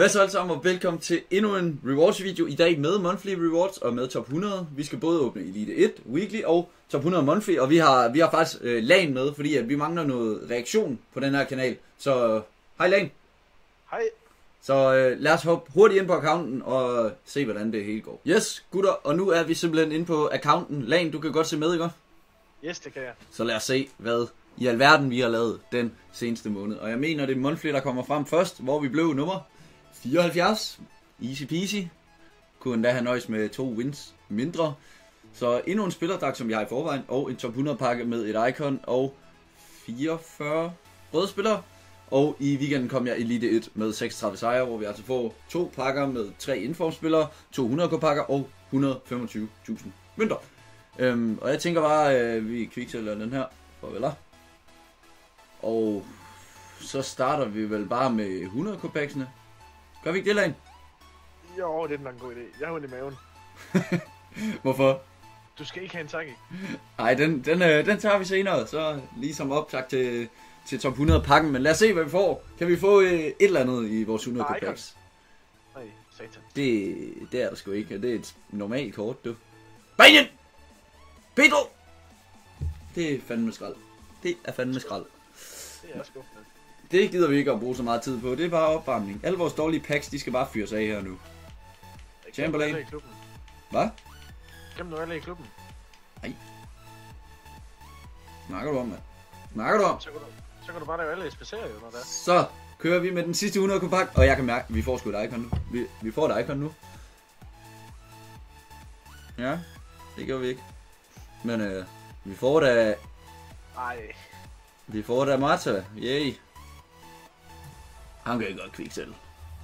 Hvad så alle sammen, og velkommen til endnu en rewards video. I dag med monthly rewards og med top 100. Vi skal både åbne Elite 1 weekly og top 100 monthly. Og vi har faktisk LAN med, fordi at vi mangler noget reaktion på den her kanal. Så hej LAN. Hej. Så lad os hoppe hurtigt ind på accounten og se hvordan det hele går. Yes gutter, og nu er vi simpelthen inde på accounten. LAN, du kan godt se med, ikke? Yes, det kan jeg. Så lad os se hvad i alverden vi har lavet den seneste måned. Og jeg mener det er monthly der kommer frem først, hvor vi blev nummer 74. Easy peasy. Kunne endda have nøjes med 2 wins mindre. Så endnu en spillerdag som vi har i forvejen. Og en top 100 pakke med et icon og 44 røde spillere. Og i weekenden kom jeg Elite 1 med 36 sejre, hvor vi altså får 2 pakker med 3 informspillere, 200k pakker og 125.000 mønter. Og jeg tænker bare, vi kviksælger den her. Farveler. Og så starter vi vel bare med 100k packsene. Gør vi ikke det, Lane? Jo, det er nok en god idé. Jeg har ondt i maven. Hvorfor? Du skal ikke have en taki. Ej, den tager vi senere. Så ligesom optag til top 100 pakken. Men lad os se, hvad vi får. Kan vi få et eller andet i vores 100k packs? Nej, satan. Det er der sgu ikke. Det er et normalt kort, du. Banen! Pedro! Det er fandme skrald. Det er fandme skrald. Det er skuffende. Det gider vi ikke at bruge så meget tid på. Det er bare opvarmning. Alle vores dårlige packs, de skal bare fyres af her nu. Chamberlain. Hvad? Gem nu alle i klubben. Nej. Snakker du om, mand? Snakker du om? Så kan du bare lave alle SPC'er jo, når det er. Så kører vi med den sidste 100 pakke. Og jeg kan mærke, at vi får sgu et icon nu. Vi får et icon nu. Ja, det gør vi ikke. Men vi får da... Ej. Vi får da Marta. Yay. Han kan ikke godt kviksælge.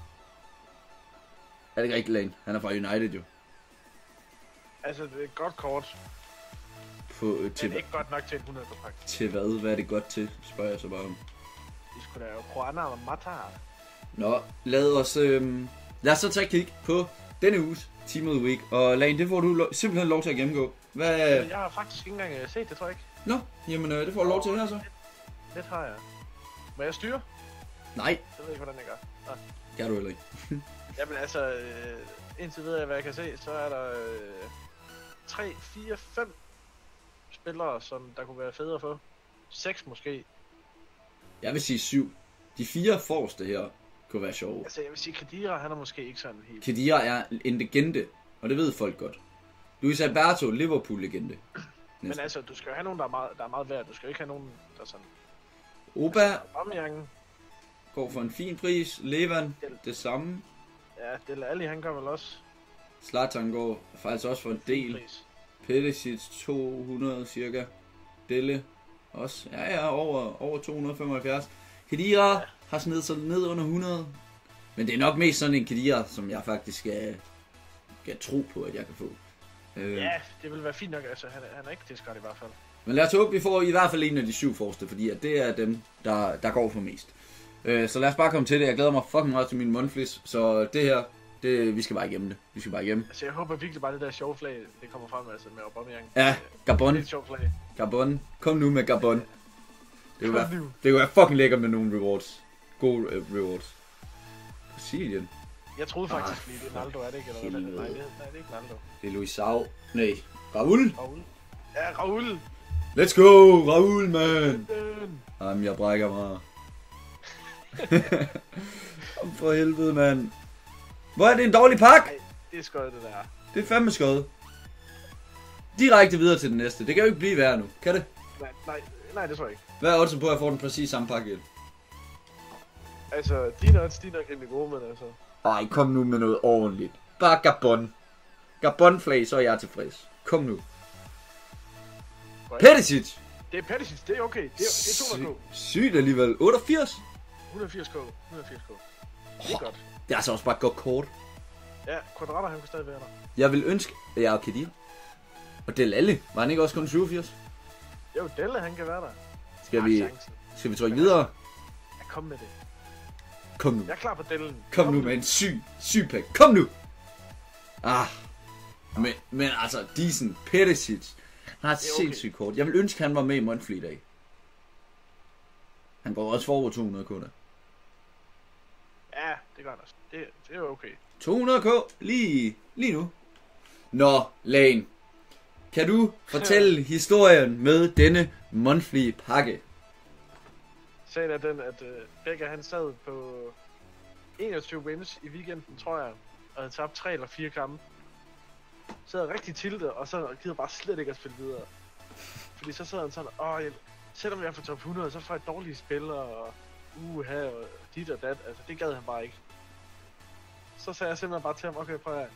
Er det ikke rigtig Lane? Han er fra United jo. Altså, det er et godt kort. Til men ikke godt nok til en 100 pakke. Til hvad? Hvad er det godt til? Spørger jeg så bare om. Vi skulle da jo Kroana og Matar. Nå, lad os så tage et kig på denne uges Team of the Week. Og Lane, det får du simpelthen lov til at gennemgå. Hvad? Jeg har faktisk ikke engang set det, tror jeg ikke. Nå, jamen det får du lov til her så. Det har jeg. Må jeg styre? Nej. Jeg ved ikke, hvordan jeg gør. Kan du heller ikke. Jamen altså, indtil videre hvad jeg kan se, så er der 3, 4, 5 spillere, som der kunne være federe for. 6 måske. Jeg vil sige 7. De 4 forreste her kunne være sjove. Altså jeg vil sige, Khedira, han er måske ikke sådan helt... Khedira er en legende, og det ved folk godt. Luis Alberto, Liverpool-legende. Men altså, du skal jo have nogen, der er meget værd. Du skal jo ikke have nogen, der er sådan... Oba altså, går for en fin pris. Levan, det samme. Ja, Dele Alli, han gør vel også. Zlatan går faktisk også for en del. Perisic 200 cirka. Dele også. Ja, over 275. Khedira har snedet sig ned under 100. Men det er nok mest sådan en Khedira, som jeg faktisk skal tro på, at jeg kan få. Ja, det vil være fint nok. Altså, han er ikke discard i hvert fald. Men lad os håbe, vi får i hvert fald en af de 7 forreste, fordi at det er dem, der går for mest. Så lad os bare komme til det. Jeg glæder mig fucking meget til mine monthlies, så det her, vi skal bare igennem det. Vi skal bare igennem. Altså, jeg håber virkelig bare, det der sjove flag, det kommer frem altså, med Aubameyang. Ja, Gabon. Det er et sjovt flag. Gabon. Kom nu med Gabon. Det kunne være fucking lækkert med nogle rewards. Gode rewards. Brasilien. Jeg troede faktisk lige, det er Naldo, er det ikke? Eller hvad? Nej, det er ikke Naldo. Det er Luisao. Nej, Raul. Ja, Raul. Let's go, Raul, man. Jamen, jeg brækker mig. For helvede, mand. Hvor er det en dårlig pakke? Nej, det er skødt, det der. Det er fandme skødt. Direkte videre til den næste. Det kan jo ikke blive værre nu. Kan det? Nej, det tror jeg ikke. Hvad er oddsen på, at jeg får den præcis samme pakke igen? Altså, dine odds, de er nok rimelig gode, men altså... Ej, kom nu med noget ordentligt. Bare Gabon. Gabon-flag, så er jeg tilfreds. Kom nu. Perisic! Det er Perisic, det er okay. Det er 200k. Sygt alligevel. 88? 180k. Det er godt. Det er altså også bare et godt kort. Ja, Quadrater, han kunne stadig være der. Jeg vil ønske, at jeg er Khedira. Og Dele Alli. Var han ikke også kun 87? Jo, Delle, han kan være der. Skal vi trykke videre? Ja, kom med det. Kom nu. Jeg er klar på Dellen. Kom nu med en syg pack. Kom nu! Men altså, decent. Perisic. Han har et sindssygt kort. Jeg vil ønske, han var med i monthly i dag. Han går også for over 200 kunder. Ja, det gør han også. det er okay. 200k lige nu. Nå, Lane. Kan du fortælle historien med denne monthly pakke? Sagen er den, at Becker han sad på 21 wins i weekenden, tror jeg, og havde tabt 3 eller 4 kampe. Sad rigtig tiltet, og så gider bare slet ikke at spille videre. Fordi så sad han sådan, selvom jeg får top 100, så får jeg dårlige spillere, og og dit og dat. Altså, det gad han bare ikke. Så sagde jeg simpelthen bare til ham, okay, prøv at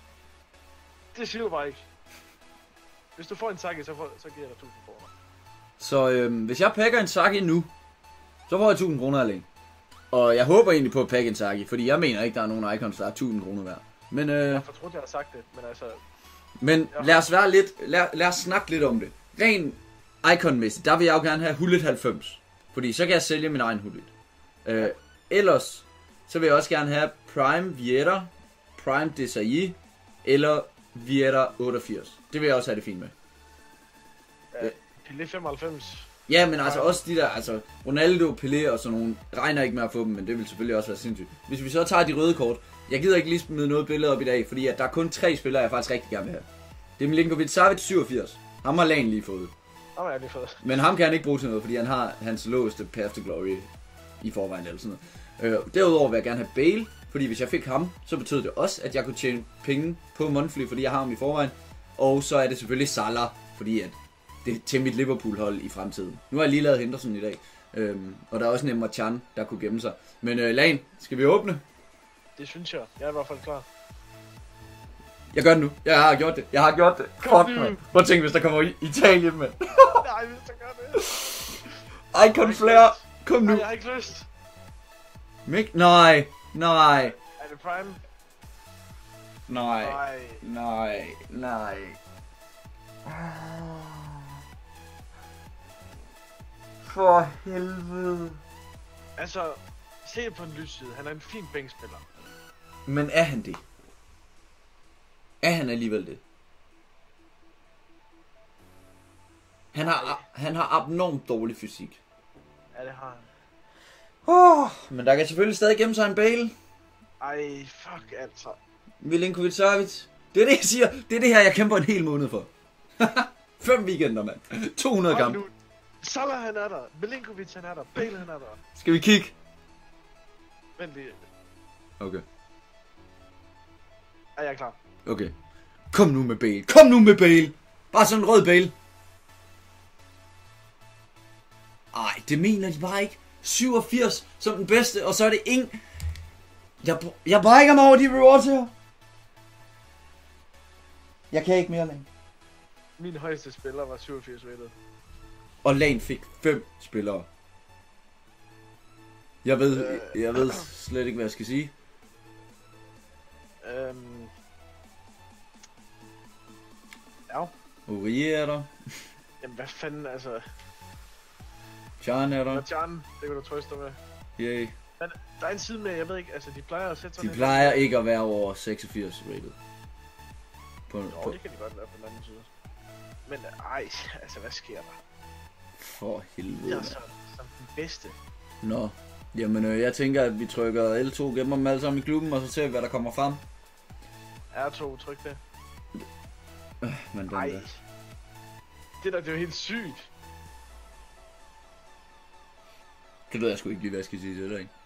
det siger du bare ikke. Hvis du får en Saki, så giver jeg dig 1000 kroner. Så hvis jeg pakker en Saki nu, så får jeg 1000 kroner alene. Og jeg håber egentlig på at pakke en Saki, fordi jeg mener ikke, der er nogen Icons, der er 1000 kroner værd. Men, jeg fortrudt, jeg har sagt det, men altså... Men lad os snakke lidt om det. Ren Icon-mæssigt, der vil jeg jo gerne have Hullet 90. Fordi så kan jeg sælge min egen Hullet. Ellers, så vil jeg også gerne have Prime Vieta, Prime Desailly, eller Vieta 88. Det vil jeg også have det fint med. Ja, Pelé 95. Ja, men altså også de der, altså Ronaldo, Pelé og sådan nogle, regner ikke med at få dem, men det vil selvfølgelig også være sindssygt. Hvis vi så tager de røde kort, jeg gider ikke lige smide noget billede op i dag, fordi at der er kun 3 spillere, jeg faktisk rigtig gerne vil have. Det er Milinkovic-Savic 87. Ham har Lane lige fået. Ham har jeg lige fået. Men ham kan han ikke bruge til noget, fordi han har hans loweste Path to Glory i forvejen eller sådan noget. Derudover vil jeg gerne have Bale, fordi hvis jeg fik ham, så betød det også, at jeg kunne tjene penge på monthly, fordi jeg har ham i forvejen. Og så er det selvfølgelig Salah, fordi at det er til mit Liverpool-hold i fremtiden. Nu har jeg lige lavet Henderson i dag, og der er også en Emre Can, der kunne gemme sig. Men Lane, skal vi åbne? Det synes jeg. Jeg er i hvert fald klar. Jeg gør det nu. Jeg har gjort det. Fuck, man. Prøv at tænke, hvis der kommer Italien, mand. Nej, hvis der gør det. Icon Flare. Kom nu. Nej, jeg har ikke lyst. Mick? Nej. Er det Prime? Nej. For helvede. Altså, se på den lysside. Han er en fin bænkspiller. Men er han det? Er han alligevel det? Han har abnormt dårlig fysik. Ja, det har han. Men der kan selvfølgelig stadig gemme sig en Bale. Ej, fuck altså. Milinkovic-Savic. Det er det, jeg siger. Det er det her, jeg kæmper en hel måned for. 5 weekender, mand. 200 kampe. Salah han er der. Milinkovic han er der. Bale han er der. Skal vi kigge? Vent lige. Okay. Er jeg klar? Okay. Kom nu med Bale. Bare sådan en rød Bale. Ej, det mener de bare ikke. 87 som den bedste, og så er det ingen... Jeg brækker mig over de rewards her. Jeg kan ikke mere, Lane. Min højeste spiller var 87 rated. Og Lane fik 5 spillere. Jeg ved slet ikke, hvad jeg skal sige. Ja. Uri er der. Jamen hvad fanden, altså... Chan er der. Chan, det kan du trøste dig med. Yay. Men der er en side med, jeg ved ikke, altså de plejer at sætte sådan... De plejer ikke at være over 86 rated. Nå, det kan de godt være på den anden side. Men altså hvad sker der? For helvede. Det er som den bedste. Nå. Jamen jeg tænker, at vi trykker L2, gemmer dem alle sammen i klubben, og så ser vi, hvad der kommer frem. R2, tryk det. Men Ej. Det er jo helt sygt. Det ved jeg sgu ikke lige, hvad jeg skal sige til det, ikke?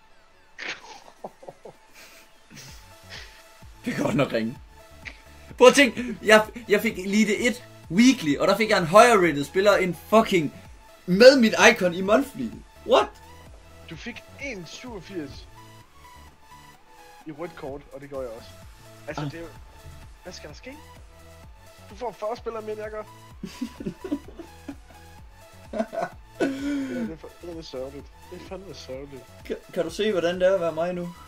Det kan godt nok ringe. Prøv at tænke, jeg fik lige det 1 weekly, og der fik jeg en højere rated spiller end fucking med mit icon i monthly. What? Du fik 1,87 i rødt kort, og det gør jeg også. Altså det er jo... Hvad skal der ske? Du får 40 spillere mere, end jeg gør. Det er sørgeligt. Det er fandme sørgeligt. Kan du se, hvordan det er at være mig nu?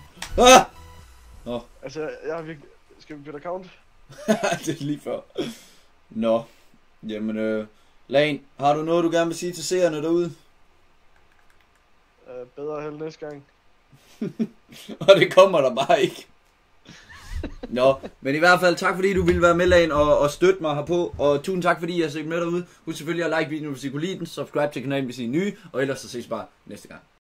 Nå. Altså, jeg har virkelig... Skal vi bytte account? Det er lige før. Nå. Jamen, Lane, har du noget, du gerne vil sige til seerne derude? Bedre held næste gang. Og det kommer der bare ikke. Nå, men i hvert fald tak fordi du ville være med, Lane, og støtte mig herpå. Og tusind tak fordi I har set med derude. Husk selvfølgelig at like videoen, hvis I kunne lide den. Subscribe til kanalen, hvis I er nye. Og ellers så ses bare næste gang.